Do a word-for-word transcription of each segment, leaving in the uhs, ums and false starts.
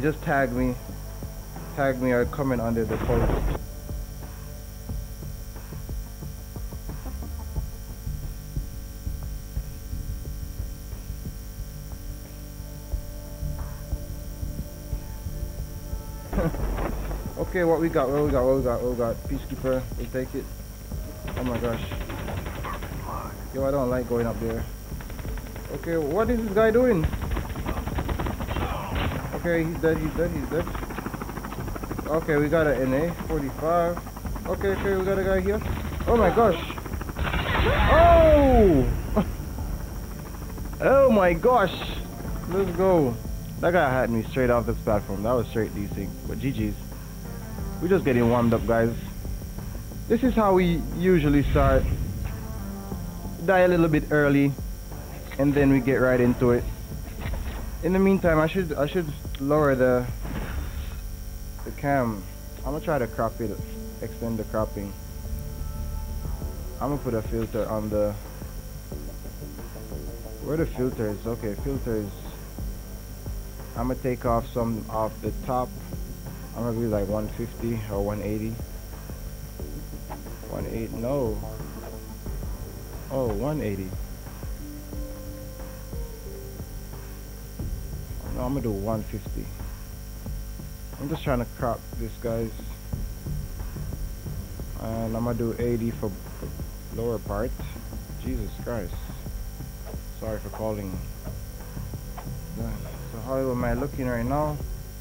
just tag me. Tag me or comment under the post. Okay, what we got, what we got, what we got, what we got. Peacekeeper, we'll take it. Oh my gosh. Yo, I don't like going up there. Okay, what is this guy doing? Okay, he's dead, he's dead, he's dead. Okay, we got an N A forty-five. Okay, okay, we got a guy here. Oh my gosh. Oh! Oh my gosh. Let's go. That guy had me straight off this platform. That was straight D C. But G G's. We're just getting warmed up, guys. This is how we usually start. Die a little bit early, and then we get right into it. In the meantime, I should I should lower the the cam. I'm gonna try to crop it, extend the cropping. I'm gonna put a filter on the. Where the filter is? Okay, filters. I'm gonna take off some off the top. I'm gonna be like one fifty or one eighty. one eighty, no. Oh, one eighty. No, I'm gonna do one fifty. I'm just trying to crop this, guys. And I'm gonna do eighty for, for lower part. Jesus Christ. Sorry for calling. So how am I looking right now?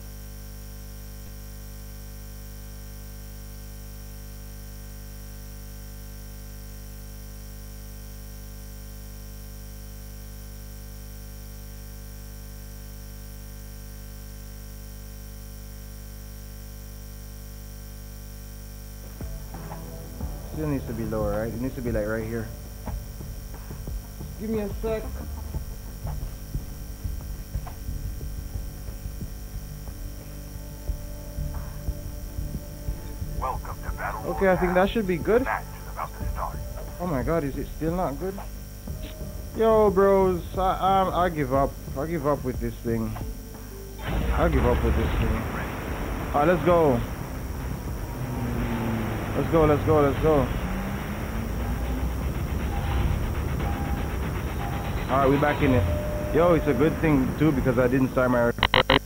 Still needs to be lower, right? It needs to be like right here. Give me a sec. Welcome to Battle Okay, I think that should be good. Match is about to start. Oh my god, is it still not good? Yo, bros, I, I, I give up. I give up with this thing. I give up with this thing. Alright, let's go. Let's go, let's go, let's go. Alright, we back in it. Yo, it's a good thing too because I didn't start my recording.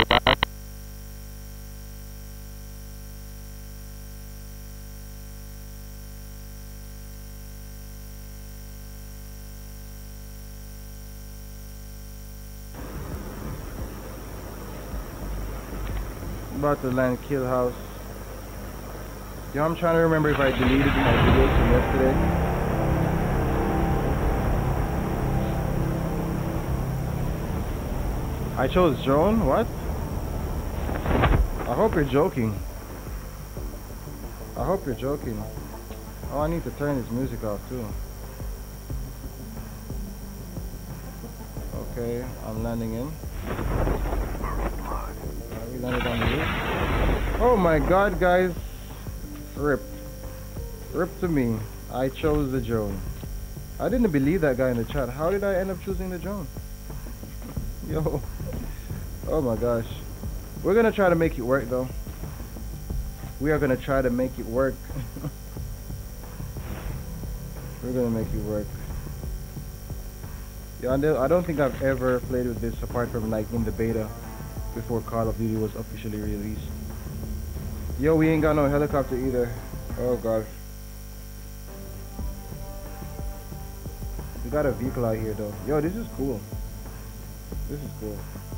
About to land kill house. Yo, I'm trying to remember if I deleted my videos from yesterday. I chose drone? What? I hope you're joking. I hope you're joking. Oh, I need to turn this music off too. Okay, I'm landing in. Uh, we landed on the roof. Oh my god, guys. Rip. Rip to me. I chose the drone. I didn't believe that guy in the chat. How did I end up choosing the drone? Yo. Oh my gosh. We're gonna try to make it work though. We are gonna try to make it work. We're gonna make it work. Yeah, I don't think I've ever played with this apart from like in the beta before Call of Duty was officially released. Yo, we ain't got no helicopter either. Oh gosh. We got a vehicle out here though. Yo, this is cool. This is cool.